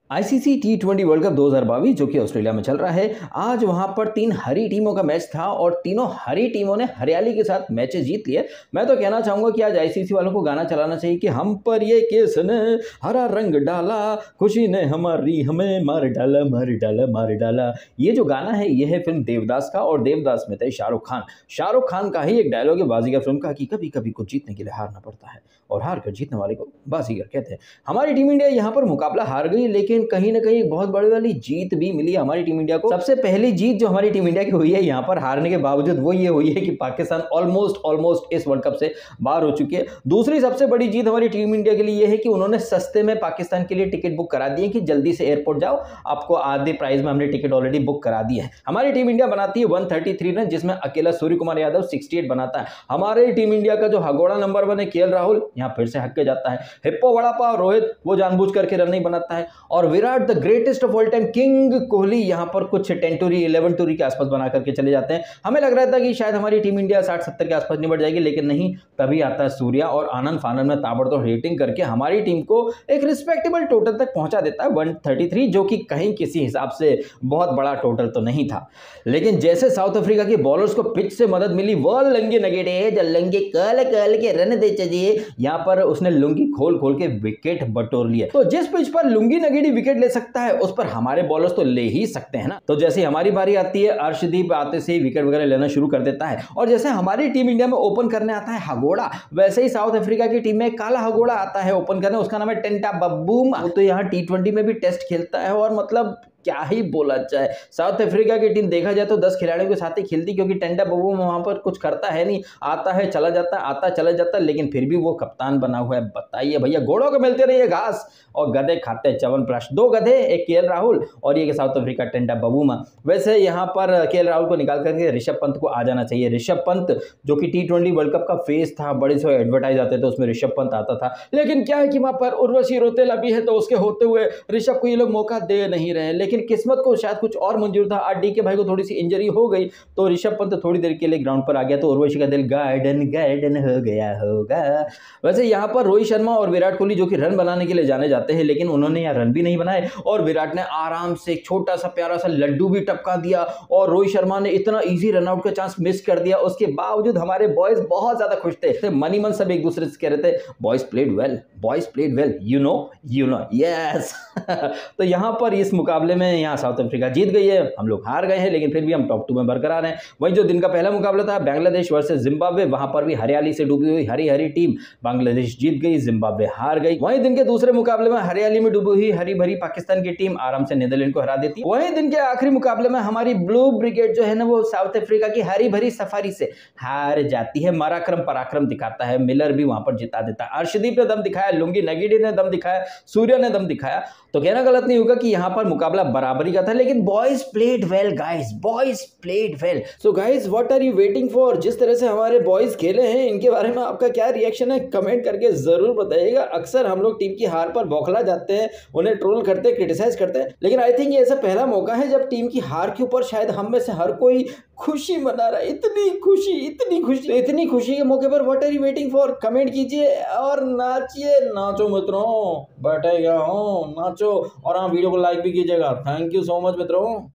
ICC टी20 world cup 2022 जो कि Australia में चल रहा है, आज वहां पर 3 हरी टीमों का मैच था और तीनों हरी टीमों ने हरियाली के साथ मैचेस जीत लिए। मैं तो कहना चाहूंगा कि आज आईसीसी वालों को गाना चलाना चाहिए कि हम पर ये किसने हरा रंग डाला, खुशी ने हमारी हमें मार डाला मार डाला मार डाला। ये जो गाना है ये है फिल्म देवदास का, और देवदास में थे शाहरुख खान का ही एक डायलॉग है बाजीगर फिल्म का कि कभी कभी कुछ जीतने के लिए हारना पड़ता है और हार कर जीतने वाले को बाजीगर कहते हैं। हमारी टीम इंडिया यहाँ पर मुकाबला हार गई, लेकिन कहीं ना कहीं बहुत बड़ी वाली जीत भी मिली हमारी टीम इंडिया को। सबसे पहली जीत जो हमारी टीम इंडिया की हुई है यहाँ पर हारने के बावजूद, वो ये हुई है कि पाकिस्तान ऑलमोस्ट इस वर्ल्ड कप से बाहर हो चुकी है। दूसरी सबसे बड़ी जीत हमारी टीम इंडिया के लिए ये है कि उन्होंने सस्ते में पाकिस्तान के लिए टिकट बुक करा दी है कि जल्दी से एयरपोर्ट जाओ, आपको आधे प्राइस में हमने टिकट ऑलरेडी बुक करा दी है। हमारी टीम इंडिया बनाती है 133 रन, जिसमें अकेला सूर्य कुमार यादव 68 बनाता है। हमारी टीम इंडिया का जो हगोड़ा नंबर 1 है केएल राहुल, यहाँ फिर से हक के जाता है। हिप्पो वड़ा पाव रोहित, वो जानबूझ करके रन नहीं बनाता है। और Virat the greatest of all time king Kohli यहाँ पर कुछ 10 टूरी 11 टूरी के आसपास बना करके चले जाते हैं। हमें लग रहा था कि शायद हमारी टीम इंडिया 60-70 के आसपास निपट जाएगी, लेकिन नहीं, तभी आता है सूर्या और आनंद फानंद में ताबड़तोड़ रेटिंग करके हमारी टीम को एक रिस्पेक्टेबल टोटल तक पहुंचा देता है 133, जो कि कहीं किसी हिसाब से बहुत बड़ा टोटल तो नहीं था। लेकिन जैसे साउथ अफ्रीका के बॉलर्स को पिच से मदद मिली, वो लंगे नगेटे जल्लंगे कल के रन दे चाहिए, यहाँ पर उसने लुंगी खोल के विकेट बटोर लिए। तो जिस पिच पर लुंगी नगेड़ी विकेट ले सकता है उस पर हमारे बॉलर्स तो ले ही सकते हैं ना। तो जैसे हमारी बारी आती है, अर्शदीप आते से ही विकेट वगैरह लेना शुरू कर देता है, और जैसे हमारी टीम इंडिया में ओपन करने आता है हगोड़ा, वैसे ही साउथ अफ्रीका की टीम में काला हगोड़ा आता है ओपन करने, उसका नाम है टेंटा बब्बूम। तो यहाँ टी20 में भी टेस्ट खेलता है, और मतलब क्या ही बोला जाए, साउथ अफ्रीका की टीम देखा जाए तो 10 खिलाड़ियों के साथ ही खेलती, क्योंकि टेंटा बब्बू वहां पर कुछ करता है नहीं, आता है चला जाता है, आता चला जाता है, लेकिन फिर भी वो कप्तान बना हुआ है। बताइए भैया, घोड़ों को मिलते रहिए घास और गधे खाते हैं च्यवनप्राश। 2 गधे, एक केएल राहुल और ये साउथ अफ्रीका टेंटा बब्बूमा। वैसे यहाँ पर केएल राहुल को निकाल करके ऋषभ पंत को आ जाना चाहिए। ऋषभ पंत जो कि टी20 वर्ल्ड कप का फेस था, बड़े से एडवर्टाइज आते थे, उसमें ऋषभ पंत आता था, लेकिन क्या है कि वहां पर उर्वशी रौतेला भी है, तो उसके होते हुए ऋषभ को ये लोग मौका दे नहीं रहे। लेकिन किस्मत को कुछ और मंजूर था, आरडी के भाई को थोड़ी सी इंजरी हो गई, तो ऋषभ पंत थोड़ी देर के लिए ग्राउंड पर आ गया, तो उर्वशी का दिल गार्डन हो गया होगा। वैसे यहाँ पर रोहित शर्मा और विराट कोहली जो कि रन बनाने के लिए जाने जाते हैं, लेकिन उन्होंने यहाँ रन भी नहीं बनाए, और विराट ने आराम से एक छोटा सा प्यारा सा लड्डू भी टपका दिया, और रोहित शर्मा ने इतना इजी रन आउट का चांस मिस कर दिया। उसके बावजूद हमारे बॉयज बहुत ज्यादा खुश थे, मनी मन सब एक दूसरे से कह रहे थे boys played well, you know yes. तो यहाँ पर इस मुकाबले में यहाँ साउथ अफ्रीका जीत गई है, हम लोग हार गए हैं, लेकिन फिर भी हम टॉप 2 में बरकरार हैं। वहीं जो दिन का पहला मुकाबला था बांग्लादेश वर्सेस जिम्बाब्वे, वहां पर भी हरियाली से डूबी हुई हरी टीम बांग्लादेश जीत गई, जिम्बाब्वे हार गई। वहीं दिन के दूसरे मुकाबले में हरियाली में डूबी हुई हरी भरी पाकिस्तान की टीम आराम से नीदरलैंड को हरा देती। वहीं दिन के आखिरी मुकाबले में हमारी ब्लू ब्रिगेड जो है ना, वो साउथ अफ्रीका की हरी भरी सफारी से हार जाती है। पराक्रम दिखाता है, मिलर भी वहां पर जिता देता है, अर्शदीप ने दम दिखाया, लुंगी नगीडी ने दम दिखाया, सूर्य ने दम दिखाया। तो कहना गलत नहीं होगा कि यहाँ पर मुकाबला बराबरी का था, लेकिन boys played well guys, boys played well. So guys, what are you waiting for? जिस तरह से हमारे बॉयज खेले हैं, इनके बारे में आपका क्या रिएक्शन है, कमेंट करके जरूर बताइएगा। अक्सर हम लोग टीम की हार पर बौखला जाते हैं, उन्हें ट्रोल करते हैं, क्रिटिसाइज करते हैं, लेकिन आई थिंक ये ऐसा पहला मौका है जब टीम की हार के ऊपर शायद हम में से हर कोई खुशी मना रहा है। इतनी खुशी के मौके पर what are you waiting for? Comment कीजिए और नाचो मित्रों, बैठे गया हूँ, नाचो। और हाँ, वीडियो को लाइक भी कीजिएगा। थैंक यू सो मच मित्रों।